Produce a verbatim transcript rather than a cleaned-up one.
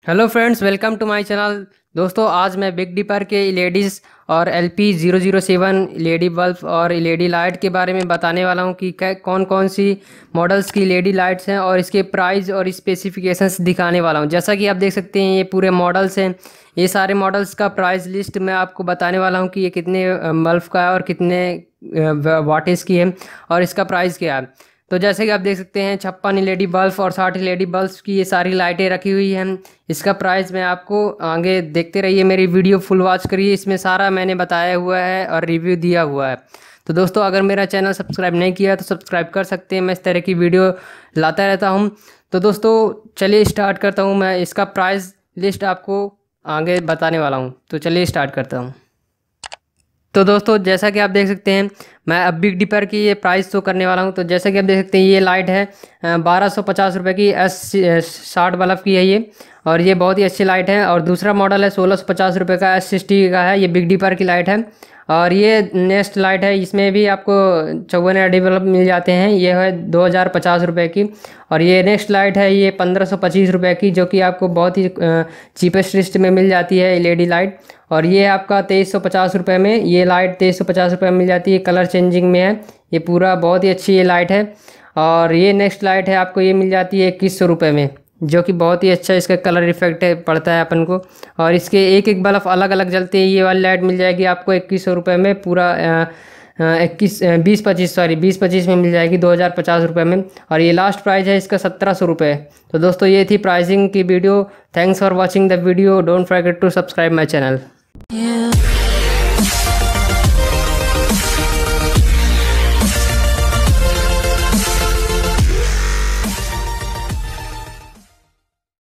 Hello friends, welcome to my channel. दोस्तों, आज मैं बिग डिपर के लेडीज़ और L P zero zero seven LED bulb और लेडी लाइट के बारे में बताने वाला हूं कि कै- कौन कौन सी मॉडल्स की लेडी लाइट्स हैं और इसके प्राइस और स्पेसिफिकेशंस दिखाने वाला हूं। जैसा कि आप देख सकते हैं, ये पूरे मॉडल्स हैं। ये सारे मॉडल्स का प्राइस लिस्ट मैं आपको बताने वाला हूं कि ये कितने बल्ब का है और कितने वाटेज की है और इसका प्राइस क्या है। तो जैसे कि आप देख सकते हैं, छप्पन एल ई डी बल्ब और साठ एल ई डी बल्ब की ये सारी लाइटें रखी हुई हैं। इसका प्राइस मैं आपको आगे देखते रहिए, मेरी वीडियो फुल वॉच करिए, इसमें सारा मैंने बताया हुआ है और रिव्यू दिया हुआ है। तो दोस्तों, अगर मेरा चैनल सब्सक्राइब नहीं किया तो सब्सक्राइब कर सकते हैं, मैं इस तरह की वीडियो लाता रहता हूँ। तो दोस्तों, चलिए स्टार्ट करता हूँ। मैं इसका प्राइस लिस्ट आपको आगे बताने वाला हूँ, तो चलिए स्टार्ट करता हूँ। तो दोस्तों, जैसा कि आप देख सकते हैं, मैं अब बिग डिपर की ये प्राइस शो करने वाला हूं। तो जैसा कि आप देख सकते हैं, ये लाइट है बारह सौ पचास रुपये की, एस साठ बल्ब की है ये, और ये बहुत ही अच्छी लाइट है। और दूसरा मॉडल है सोलह सौ पचास रुपये का, एस सिक्सटी का है, ये बिग डिपर की लाइट है। और ये नेक्स्ट लाइट है, इसमें भी आपको चौवन एल ई डी बल्ब मिल जाते हैं, ये है दो हज़ार पचास रुपये की। और ये नेक्स्ट लाइट है, ये पंद्रह सौ पच्चीस रुपये की, जो कि आपको बहुत ही चीपेस्ट लिस्ट में मिल जाती है एल ई डी लाइट। और ये आपका तेईस सौ पचास रुपये में, ये लाइट तेईस सौ पचास रुपये में मिल जाती है, कलर चेंजिंग में है ये पूरा, बहुत ही अच्छी ये लाइट है। और ये नेक्स्ट लाइट है, आपको ये मिल जाती है इक्कीस सौ रुपये में, जो कि बहुत ही अच्छा इसका कलर इफेक्ट है, पड़ता है अपन को। और इसके एक एक बल्ब अलग अलग जलते हैं। ये वाली लाइट मिल जाएगी आपको इक्कीस सौ रुपये में, पूरा इक्कीस बीस पच्चीस सॉरी बीस पच्चीस में मिल जाएगी दो हज़ार पचास रुपये में। और ये लास्ट प्राइस है इसका सत्रह सौ रुपये। तो दोस्तों, ये थी प्राइसिंग की video. Thanks for watching the video. Don't forget to subscribe my channel.